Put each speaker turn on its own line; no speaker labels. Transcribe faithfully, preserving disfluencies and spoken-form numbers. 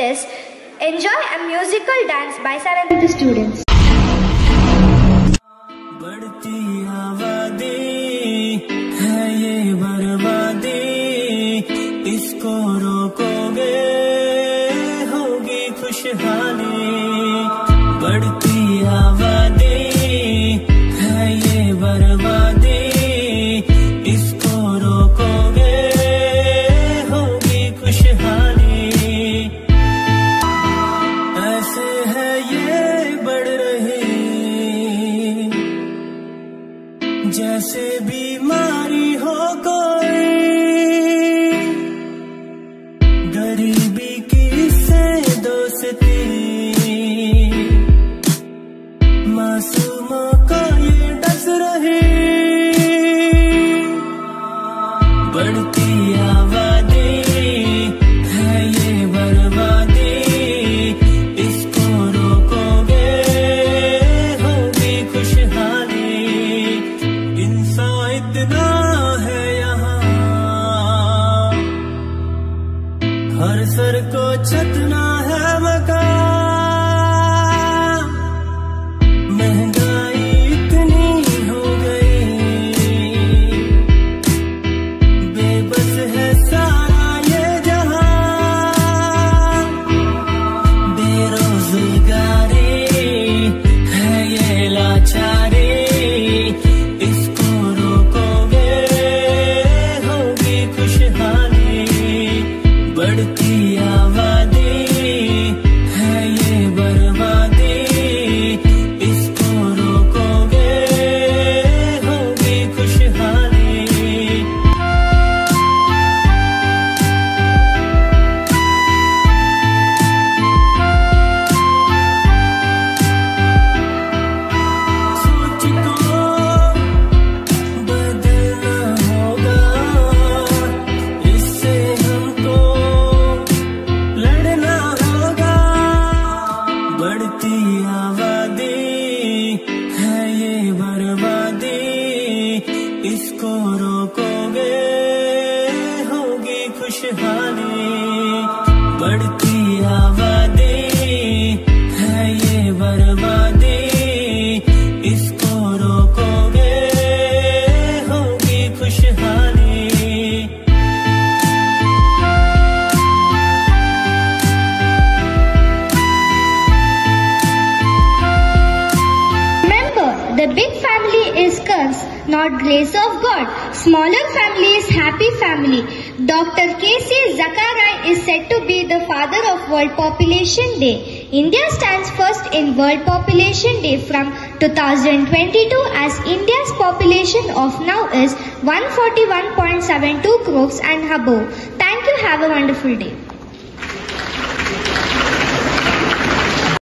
is enjoy a musical dance by seventh students.
बढ़ती आबादी है ये बर्बादी, इसको रोकोगे होगी खुशहाली। बढ़ती आबादी है ये बर्बादी, इसको रोकोगे होगी खुशहाली। ऐसे है ये बढ़ रही जैसे बीमारी हो कोई, गरीबी की से दोस्ती, मासूमों को ये डस रही। बढ़ती आबादी है ये बर्बादी, इसको रोकोगे होगी खुशहाली। इंसान इतना है यहाँ, हर सर को छतना है मकान। महंगाई इतनी हो गई, बेबस है सारा ये जहां। बेरोजगारी है ये लाचारी, इसको रोकोगे होगी खुशहाली। बढ़ती आबादी है ये बर्बादी, इसको रोकोगे होगी खुशहाली। सोच को बदलना होगा, इससे हमको लड़ना होगा। बढ़ती आबादी है ये बर्बादी, इसको रोकोगे होगी खुशहाली। बढ़ती आबादी है ये बर्बादी, इसको रोकोगे होगी खुशहाली।
Remember, the big family is curse, not grace of God. Smaller family is happy family. Doctor K C Zakaria is said to be the father of World Population Day. India stands first in World Population Day from two thousand twenty-two, as India's population of now is one hundred forty-one point seven two crores and above. Thank you. Have a wonderful day.